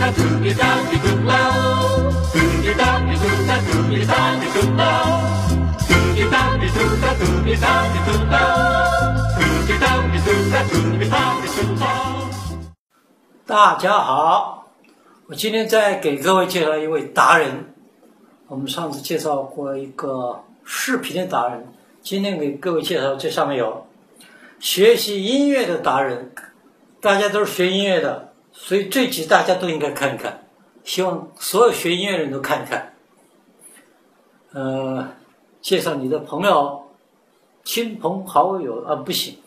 大家好，我今天再给各位介绍一位达人。我们上次介绍过一个视频的达人，今天给各位介绍这上面有学习音乐的达人。大家都是学音乐的，所以这集大家都应该看一看，希望所有学音乐的人都看一看。介绍你的朋友、亲朋好友啊，不行，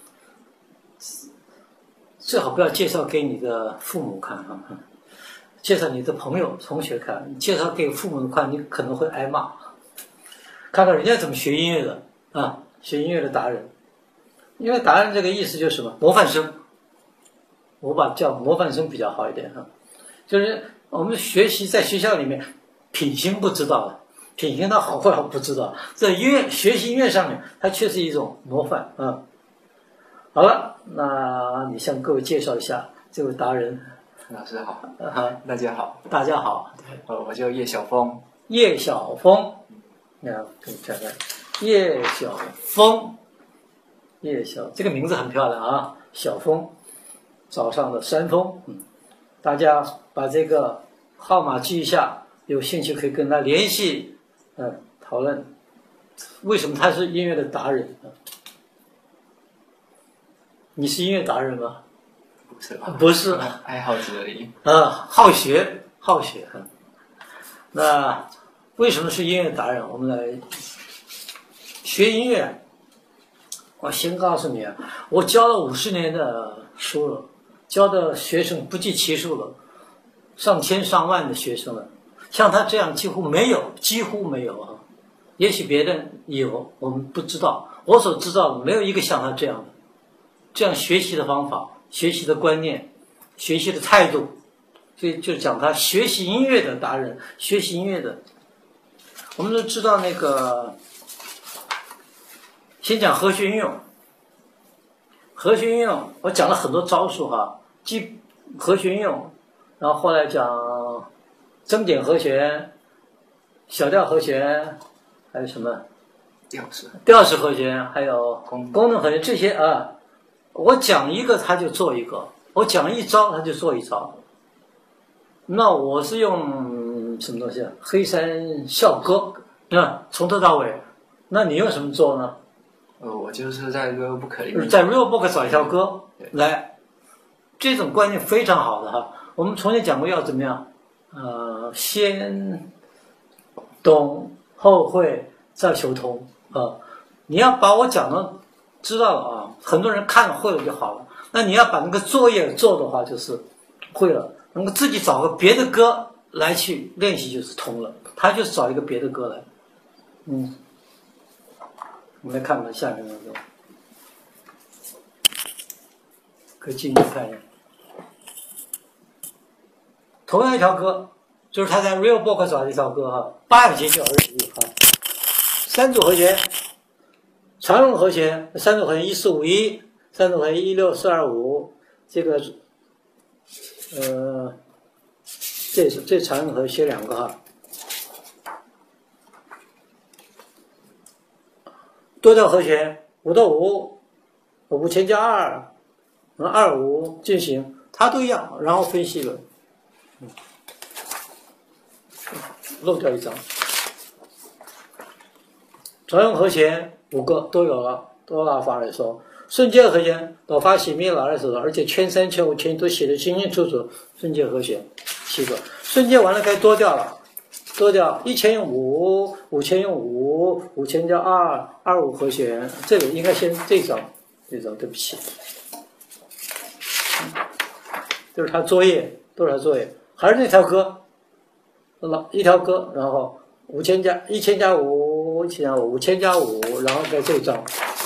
最好不要介绍给你的父母看啊。介绍你的朋友、同学看，你介绍给父母看，你可能会挨骂。看看人家怎么学音乐的啊，学音乐的达人。因为达人这个意思就是什么？模范生。我把叫模范生比较好一点啊，就是我们学习在学校里面，品行不知道的，品行它好坏不知道，在学习音乐上面，它却是一种模范啊。好了，那你向各位介绍一下这位达人。 老师好，大家好， 大家好， 我叫叶晓峰。 叶晓峰，你看，给你看看，叶晓峰，这个名字很漂亮啊，晓峰。早上的山峰，大家把这个号码记一下，有兴趣可以跟他联系，讨论为什么他是音乐的达人。你是音乐达人吗？不是， 爱好者而已。 好学。那为什么是音乐达人？我们来学音乐。我先告诉你啊，我教了50年的书了。教的学生不计其数了，上千上万的学生了，像他这样几乎没有啊。也许别人有，我们不知道。我所知道的没有一个像他这样的，这样学习的方法、学习的观念、学习的态度。所以就讲他学习音乐的达人，学习音乐的。我们都知道那个，先讲和弦运用。和弦运用，我讲了很多招数哈。和弦运用，然后后来讲增减和弦、小调和弦，还有什么调式和弦，还有功能和弦，这些啊，我讲一个他就做一个，我讲一招他就做一招。那我是用什么东西啊？黑山校歌从头到尾。那你用什么做呢？ 我就是在 Real Book 里面， 在 Real Book 找一条歌来。这种观念非常好的哈，我们从前讲过要怎么样？先懂后会再求通啊！你要把我讲的知道了啊，很多人看会了就好了。那你要把那个作业做的话，就是会了，能够自己找个别的歌来去练习，就是通了。他就是找一个别的歌来，我们来看看下面那个，可以进去看一下。同样一条歌，就是他在 Real Book 找的一条歌哈，8个节奏21哈，3组和弦，常用和弦，3组和弦1451，3组和弦16425，这个这常用和弦写2个哈，多调和弦5到5，5000加2，25进行，它都一样，然后分析了。漏掉一张，常用和弦5个都有了，哆啦发来嗦，瞬间和弦哆发西咪拉来嗦，而且圈3圈5圈都写得清清楚楚，瞬间和弦7个，瞬间完了该多调了，多调1000用5，5000用5，5000加2，25和弦，这个应该先这张，对不起，这是他作业，都是他作业。还是那条歌，一条歌，然后1000加5，1000加5，5000加5，然后在这一张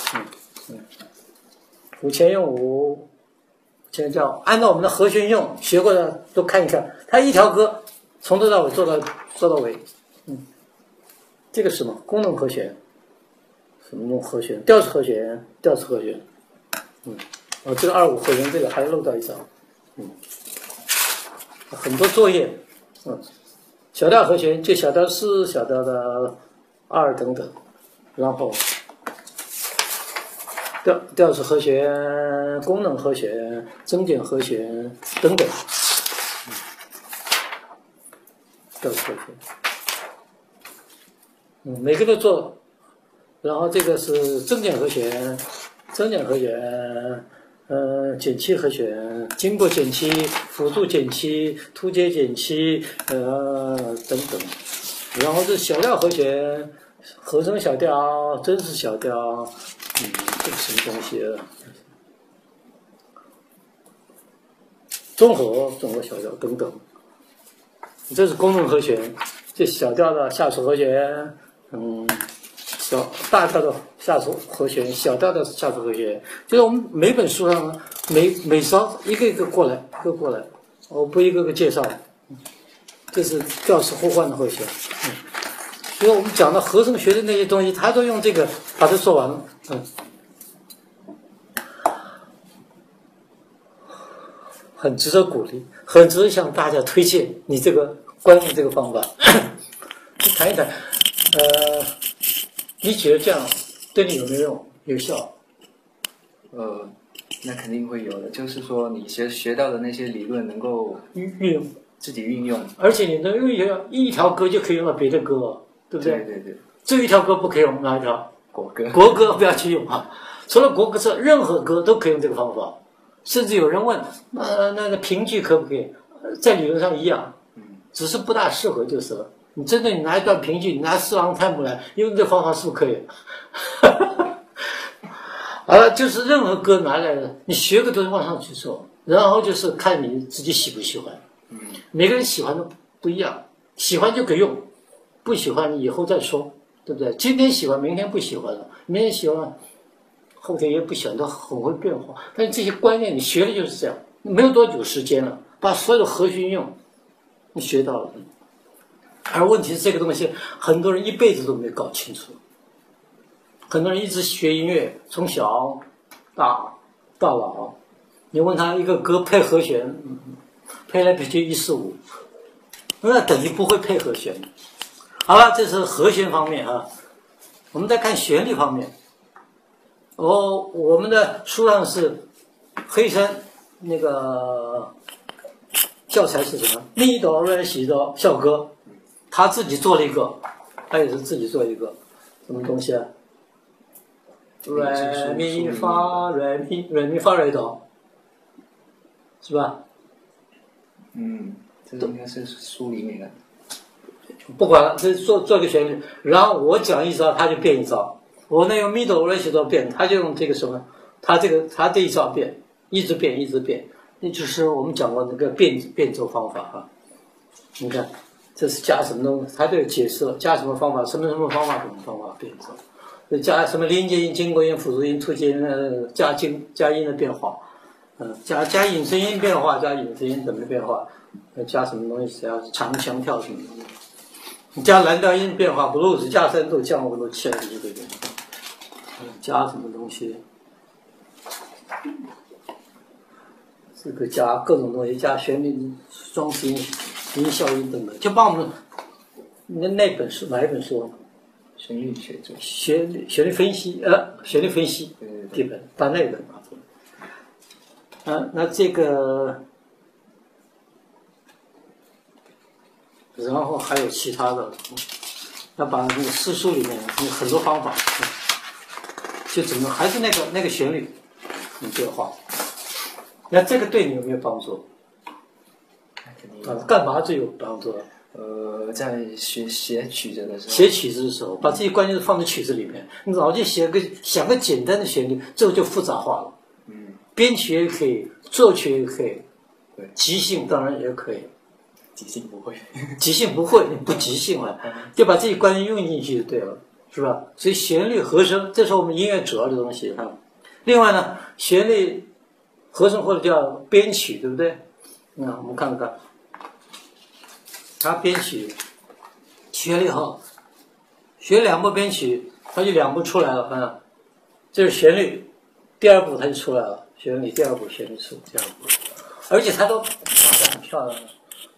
，5000用5，5000加5，按照我们的和弦用学过的都看一看，它一条歌从头到尾做到尾，这个是什么？功能和弦，什么用和弦？调式和弦，这个25和弦这个还漏掉一张， 很多作业，小调和弦就小调4、小调的2等等，然后调式和弦、功能和弦、增减和弦等等，调式和弦，每个都做，然后这个是增减和弦，减七和弦，经过减七，辅助减七，突接减七，等等。然后这小调和弦，和声小调，真实小调，这个什么东西啊？综合小调等等。这是功能和弦，这小调的下属和弦，大调的下属和弦，小调的下属和弦，就是我们每本书上每稍一个一个过来，我不一个个介绍。这是调式互换的和弦，所以我们讲的和声学的那些东西，他都用这个把它说完了，很值得鼓励，很值得向大家推荐你这个关于这个方法，谈一谈，你觉得这样对你有没有用？有效？ 那肯定会有的。就是说，你学到的那些理论能够运用， 自己运用， 而且你能用一条歌就可以用到别的歌，对不对？ 对。 这一条歌不可以用哪一条？ 国歌。 国歌不要去用啊！除了国歌之外，任何歌都可以用这个方法。甚至有人问，那评剧可不可以？在理论上一样，只是不大适合就是了。你真的你拿一段评剧，你拿四郎探母来用这方法是不是可以？好了，就是任何歌拿来的，你学个东西往上去做，然后就是看你自己喜不喜欢。每个人喜欢的不一样，喜欢就可以用，不喜欢以后再说，对不对？今天喜欢，明天不喜欢了，明天喜欢，后天也不喜欢，都很会变化。但是这些观念你学的就是这样，没有多久时间了，把所有的和弦用，你学到了。而问题是这个东西，很多人一辈子都没搞清楚。很多人一直学音乐，从小到老，你问他一个歌配和弦，配来配去145，那等于不会配和弦。好了，这是和弦方面啊。我们再看旋律方面。我们的书上是黑山那个教材是什么？咪哆来西哆校歌，他自己做了一个，他也是自己做一个什么东西啊？来咪发来咪发来哆，是吧？ 这应该是书里面的。 不管了，这做个旋律，然后我讲一招，他就变一招。我那用咪哆来西哆变，他就用这个什么？他这一招变，一直变，那就是我们讲过那个变奏方法啊。你看，这是加什么东西？他都有解释了，加什么方法，什么方法变奏。加什么临接音、经过音、辅助音、突接音，加音的变化，加引申音变化，加引申音怎么变化？加什么东西？加长强调什么东西？你加蓝调音变化，blues 加深度、降五度、切一个变化，加什么东西？这个加各种东西，加旋律、装饰音、音效音等等，就帮我们那本书哪一本书？ 旋律学者， 旋律分析，这本把那本拿出来。那这个，然后还有其他的，要把那个诗书里面有很多方法，就怎么还是那个旋律，变化。那这个对你有没有帮助？干嘛最有帮助？ 在写曲子的时候， 写曲子的时候，把这些关键放在曲子里面。你老就想个简单的旋律，这个就复杂化了。编曲也可以，作曲也可以， 对， 即兴当然也可以。 即兴不会， 你不即兴了，就把这些关键用进去就对了，是吧？所以旋律、和声，这是我们音乐主要的东西啊。另外呢，旋律、和声或者叫编曲，对不对？我们看看。他编曲学了以后，学2步编曲，他就2步出来了。这是旋律，第2步他就出来了，旋律第2步旋律出第2步，而且他都画得很漂亮的。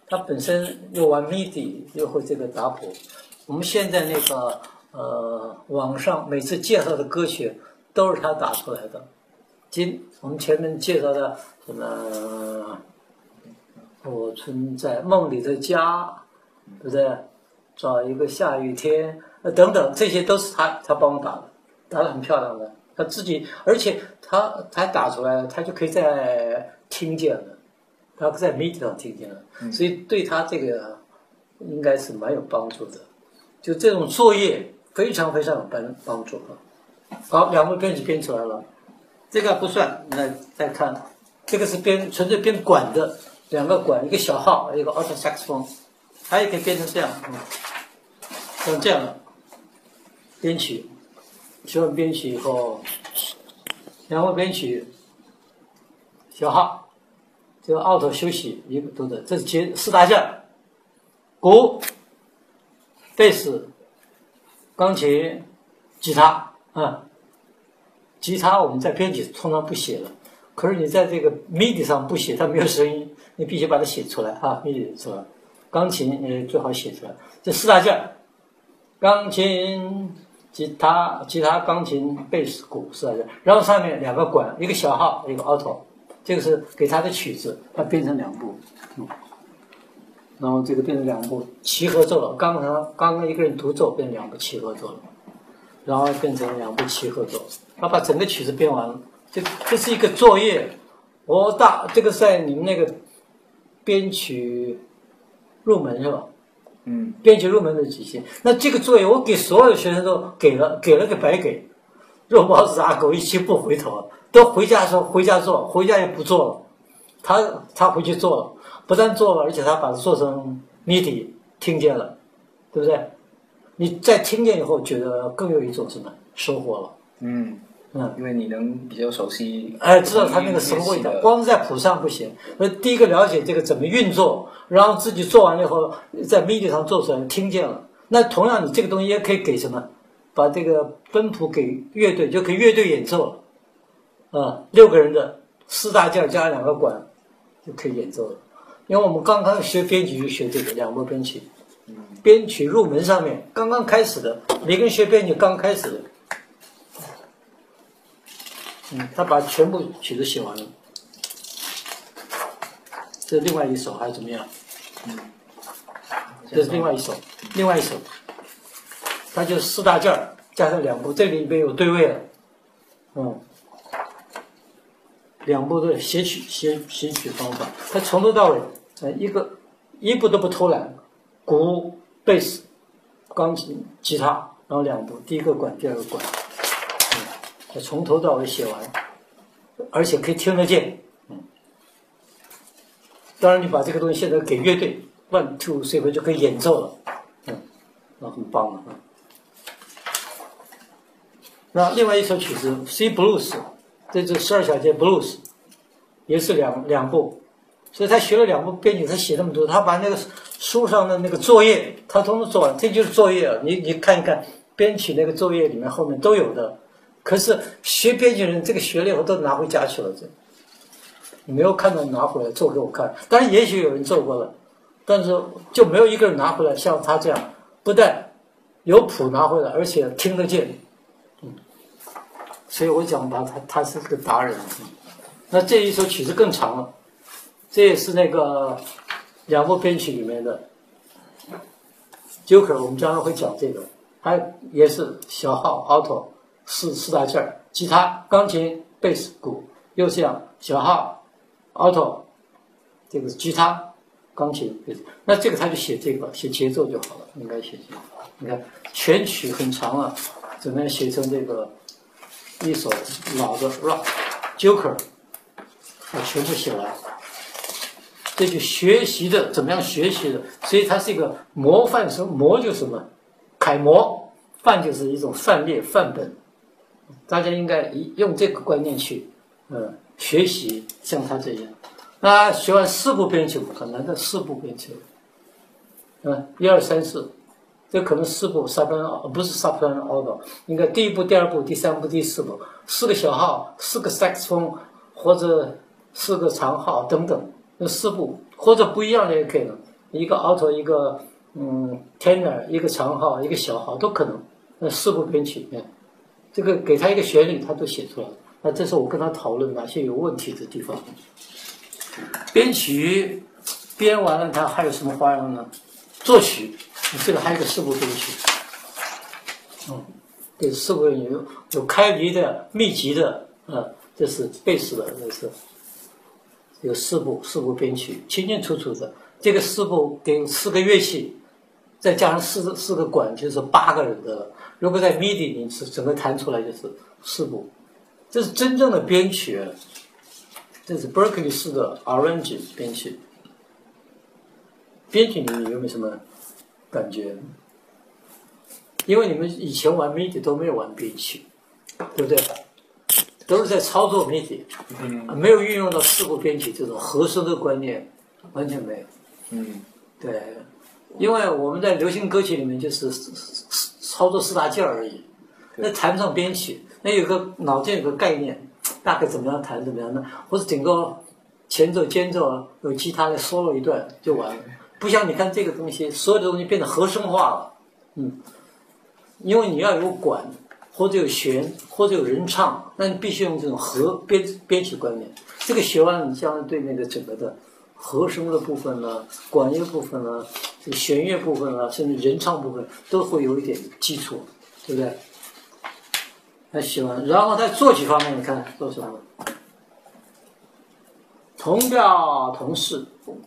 他本身又玩 MIDI， 又会这个打谱。我们现在那个网上每次介绍的歌曲都是他打出来的。我们前面介绍的什么我存在梦里的家，对不对？找一个下雨天等等，这些都是他帮我打的，打得很漂亮的。他自己，而且他打出来，他就可以在听见了，他在 MIDI 上听见了，所以对他这个应该是蛮有帮助的。就这种作业非常非常有帮助啊。好，两部编曲编出来了，这个不算。那再看，这个是纯粹编管的，两个管，一个小号，一个 alto saxophone， 它也可以编成这样，像这样的编曲。学完编曲以后，两个编曲，小号，这个 alto 休息一个都的，这是四大件，鼓、贝斯、钢琴、吉他啊。吉他我们在编曲通常不写了，可是你在这个 MIDI 上不写，它没有声音，你必须把它写出来啊 ，MIDI 是吧？钢琴最好写出来，这四大件，钢琴、吉他、钢琴、贝斯、鼓四大件，然后上面两个管，一个小号，一个 alto， 这个是给他的曲子，它编成两部，然后这个变成两部齐合奏了。刚刚一个人独奏变成两部齐合奏了，然后变成两部齐合奏。他把整个曲子编完了，这是一个作业。这个在你们那个编曲入门是吧？编曲入门的几些。那这个作业我给所有学生都给了个白给，肉包子打狗一起不回头，都回家说回家做，回家也不做了。他回去做了，不但做了，而且他把它做成 MIDI 听见了，对不对？你在听见以后，觉得更有一种什么收获了？ 因为你能比较熟悉， 知道他那个什么味道，光是在谱上不行。第一个了解这个怎么运作，然后自己做完了以后，在 MIDI 上做出来，听见了。那同样，你这个东西也可以给什么？把这个分谱给乐队，就可以乐队演奏了。6个人的4大件加2个管，就可以演奏了。因为我们刚刚学编曲就学这个两部编曲，编曲入门上面刚刚开始的，每个人学编曲刚开始的。他把全部曲子写完了，这是另外一首还是怎么样？这是另外一首，它就4大件加上2部，这里边有对位了，2部的写曲方法，它从头到尾，一步都不偷懒，鼓、贝斯、钢琴、吉他，然后2部，第一个管，第二个管。从头到尾写完，而且可以听得见。当然，你把这个东西现在给乐队 ，1 2 3 4就可以演奏了。那很棒了那另外一首曲子 C Blues， 这是12小节 Blues， 也是两部，所以他学了2部编曲，他写那么多，他把那个书上的那个作业，他统统做完，这就是作业。你看一看编曲那个作业里面后面都有的。可是学编曲人这个学了以后都拿回家去了，你没有看到拿回来做给我看。当然也许有人做过了，但是就没有一个人拿回来像他这样，不但有谱拿回来，而且听得见。所以我讲他是个达人。那这一首曲子更长了，这也是那个2部编曲里面的 Joker， 我们将来会讲这个，它也是小号 alto。四大件，吉他、钢琴、贝斯、鼓，又像小号、alto， 这个是吉他、钢琴、贝斯。那这个他就写这个，写节奏就好了，应该写这个。你看全曲很长了，怎么样写成这个一首老的 rock Joker， 全部写完。这就学习的怎么样学习的，所以它是一个模范生，模就是什么？楷模，范就是一种范例、范本。大家应该用这个观念去，学习像他这样。那学完4部编曲很难的4部编曲，1、2、3、4，这可能4部 soprano 不是 soprano alto， 应该第1部、第2部、第3部、第4部，4个小号、4个 saxophone 或者4个长号等等，那4部或者不一样的也可以了。 一个 alto， 一个tenor， 一个长号，一个小号都可能。那四部编曲，这个给他一个旋律，他都写出来了。那这是我跟他讨论哪些有问题的地方。编曲编完了，他还有什么花样呢？作曲，这个还有一个四部编曲。这四部有开离的、密集的，这是贝斯的，这是有四部编曲，清清楚楚的。这个四部给4个乐器，再加上四个管，就是8个人的。如果在 MIDI 里整个弹出来就是4部，这是真正的编曲，这是 Berkeley 式的 arrange 编曲。编曲你有没有什么感觉？因为你们以前玩 MIDI 都没有玩编曲，对不对？都是在操作 MIDI，没有运用到4部编曲这种和声的观念，完全没有。对，因为我们在流行歌曲里面就是操作4大件而已，那谈不上编曲，那有个脑筋有个概念，大概怎么样弹怎么样的，或者整个前奏间奏有吉他来 solo 一段就完了。不像你看这个东西，所有的东西变得和声化了，因为你要有管，或者有弦，或者有人唱，那你必须用这种编曲观念。这个学完，你将对那个整个的和声的部分呢、管乐部分呢、这个弦乐部分呢，甚至人唱部分都会有一点基础，对不对？那学完，然后在作曲方面，你看做什么？同调同式，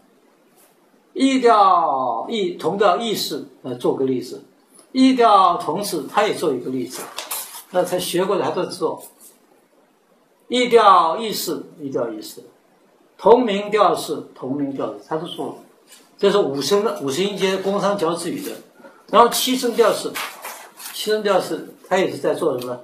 同调异式，做个例子。异调同式，他也做一个例子，那他学过的他都做。异调异式，异调异式，同名调式，同名调式，他都做了。这是5声音阶宫商角徵羽的，然后7声调式他也是在做什么？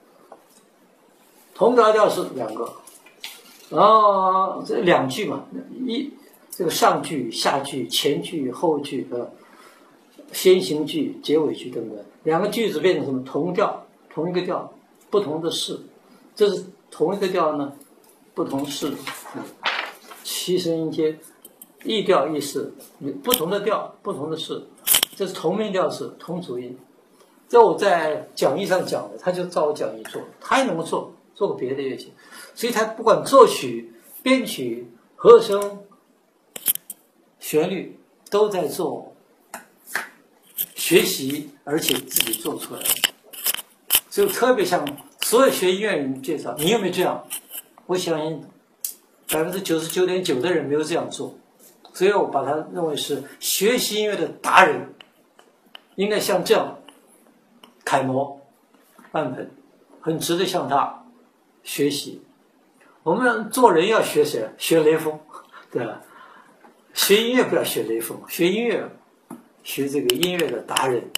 同调调式2个，然后这2句嘛，这个上句、下句、前句、后句先行句、结尾句等等，2个句子变成什么？同调，同一个调，不同的式，这是同一个调呢，不同式，7声音阶，异调异式，不同的调，不同的式，这是同名调式，同主音。这我在讲义上讲的，他就照我讲义做，他也能够做个别的乐器，所以他不管作曲、编曲、和声、旋律都在做。学习，而且自己做出来，所以特别向所有学音乐人介绍，你有没有这样？我相信99.9%的人没有这样做，所以我把他认为是学习音乐的达人，应该像这样楷模范本，很值得向他学习。我们做人要学谁？学雷锋，对吧？学音乐不要学雷锋，学音乐。学这个音乐的达人，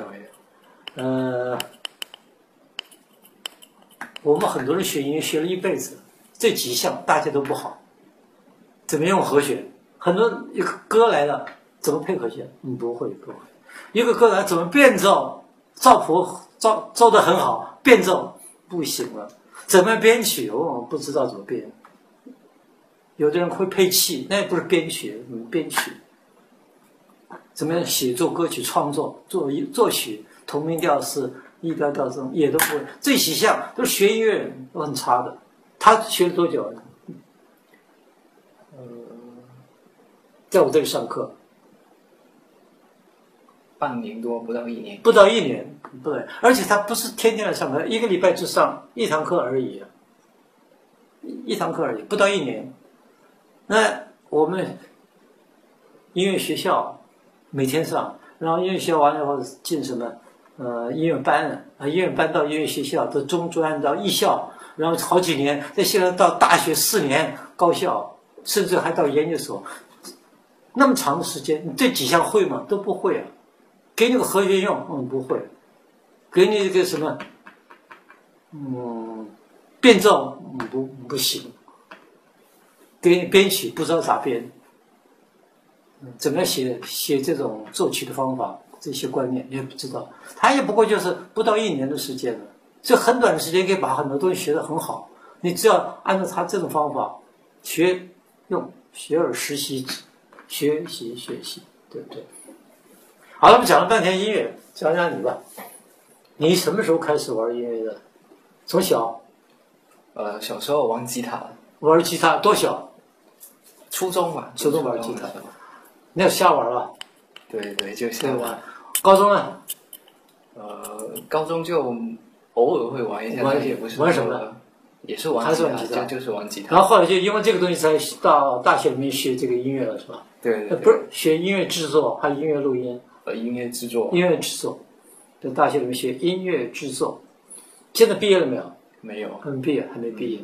我们很多人学音乐学了一辈子，这几项大家都不好。怎么用和弦？很多一个歌来了，怎么配和弦？不会。一个歌来怎么变奏？赵谱奏得很好，变奏不行了。怎么编曲？不知道怎么编。有的人会配器，那也不是编曲，编曲。怎么样写作歌曲创作作曲同名调式异调调这种也都不会，这几项都是学音乐都很差的。他学了多久呢？在我这里上课， 半年多，不到1年。 不到1年，不对，而且他不是天天来上课，1个礼拜只上1堂课而已，1堂课而已，不到1年。那我们音乐学校。每天上，然后音乐学校完了以后进什么音乐班音乐班到音乐学校，到中专到艺校，然后好几年，再现在到大学4年高校，甚至还到研究所，那么长的时间，你这几项会吗？都不会啊。给你个和弦用，不会。给你一个什么，变奏，不行。给你编曲，不知道咋编。怎么写这种作曲的方法，这些观念也不知道，他也不过就是不到1年的时间了，这很短的时间可以把很多东西学得很好。你只要按照他这种方法学而时习之，学习， 对不对？好了，我们讲了半天音乐，讲讲你吧。你什么时候开始玩音乐的？从小？ 小时候玩吉他。 玩吉他多小？ 初中吧。 初中玩吉他。那要瞎玩吧？ 对对，就瞎玩。 高中呢？ 高中就偶尔会玩一下，但也不是玩什么呢？ 也是玩吉他，就是玩吉他。 然后后来就因为这个东西才到大学里面学这个音乐了，是吧？ 对。 不是学音乐制作，还有音乐录音。 音乐制作。 音乐制作，在大学里面学音乐制作。现在毕业了没有？ 没有。 还没毕业，还没毕业。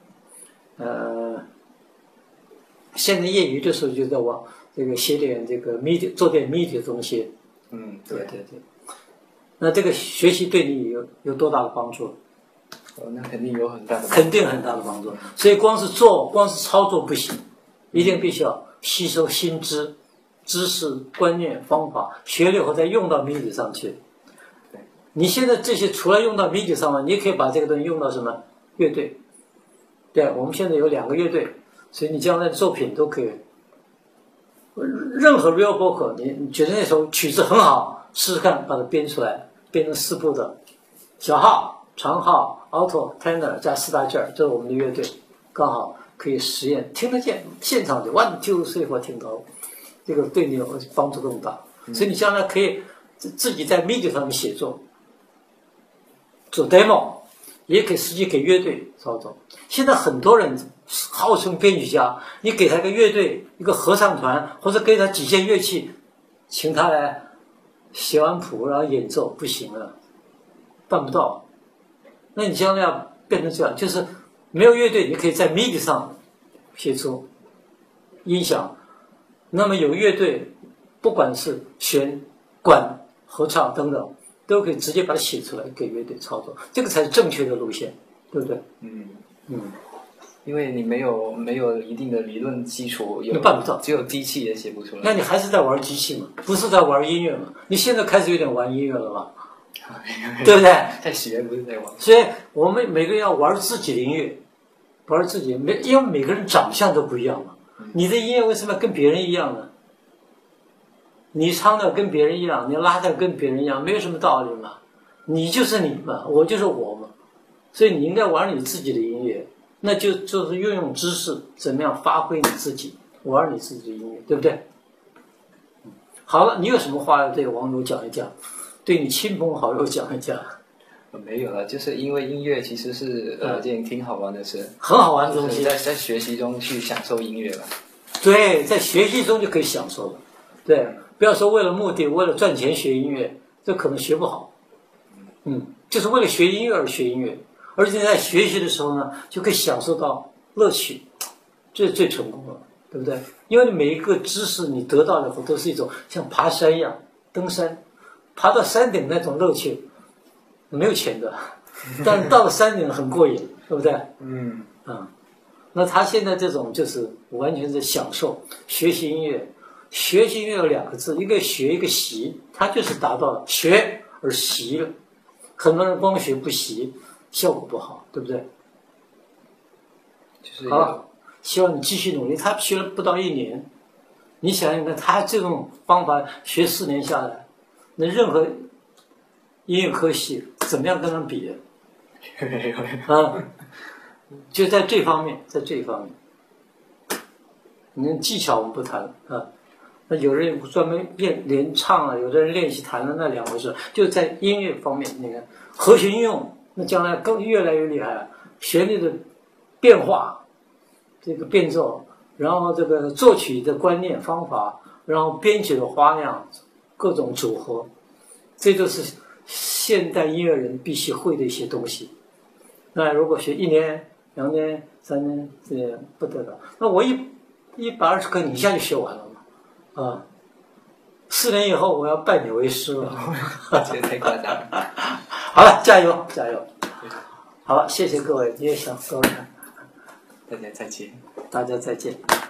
现在业余的时候就在往这个写点这个 MIDI， 做点 MIDI 的东西。 对。 那这个学习对你有多大的帮助？ 那肯定有很大的帮助。 肯定很大的帮助。所以光是操作不行，一定必须要吸收新知识、观念、方法，学了以后再用到 MIDI 上去。你现在这些除了用到 MIDI 上面，你也可以把这个东西用到什么乐队？对，我们现在有2个乐队，所以你将来的作品都可以。任何 real vocal， 你觉得那首曲子很好，试试看把它编出来，编成4部的小号、长号、alto、tenor 加4大件儿，这是我们的乐队，刚好可以实验，听得见，现场就 1 2 3 4听到，这个对你有帮助更大。所以你将来可以自己在 MIDI 上面写作，做 demo， 也可以实际给乐队操作。现在很多人号称编曲家，你给他一个乐队、一个合唱团，或者给他几件乐器，请他来写完谱然后演奏，不行了，办不到。那你将来要变成这样，就是没有乐队，你可以在 MIDI 上写出音响。那么有乐队，不管是弦、管、合唱等等，都可以直接把它写出来给乐队操作，这个才是正确的路线，对不对？ 因为你没有一定的理论基础， 你办不到， 只有机器也写不出来。 那你还是在玩机器嘛，不是在玩音乐嘛？你现在开始有点玩音乐了吧？对不对？ 在学不是在玩。 所以我们每个人要玩自己的音乐，玩自己因为每个人长相都不一样嘛。你的音乐为什么要跟别人一样呢？你唱的跟别人一样，你拉的跟别人一样，没有什么道理嘛。你就是你嘛，我就是我嘛。所以你应该玩你自己的音乐，那就是运用知识，怎么样发挥你自己，玩你自己的音乐，对不对？好了，你有什么话要对网友讲一讲，对你亲朋好友讲一讲？ 没有了，就是因为音乐其实是件挺好玩的事， 很好玩的东西， 在学习中去享受音乐吧。对， 在学习中就可以享受了。对，不要说为了目的，为了赚钱学音乐，这可能学不好。就是为了学音乐而学音乐，而且在学习的时候呢，就可以享受到乐趣，这是最成功的，对不对？因为你每一个知识你得到了以后，都是一种像爬山一样，登山，爬到山顶那种乐趣，没有钱的，但到了山顶很过瘾，对不对？那他现在这种就是完全是享受学习音乐。学习音乐有2个字，一个学，一个习，他就是达到了学而习了。很多人光学不习，效果不好，对不对？好，希望你继续努力。他学了不到1年，你想想看，他这种方法学4年下来，那任何音乐科系怎么样跟他比？就在这方面，技巧我们不谈那有人专门练唱了，有的人练习弹了，那2回事。就在音乐方面，你看和弦运用，那将来更越来越厉害了。旋律的变化，这个变奏，然后这个作曲的观念方法，然后编曲的花样，各种组合，这都是现代音乐人必须会的一些东西。那如果学1年、2年、3年，这不得了。那我120课你一下就学完了嘛？4年以后我要拜你为师了， 这太夸张了。 好了，加油加油！好了，谢谢各位，你也想各位， 大家再见。 大家再见。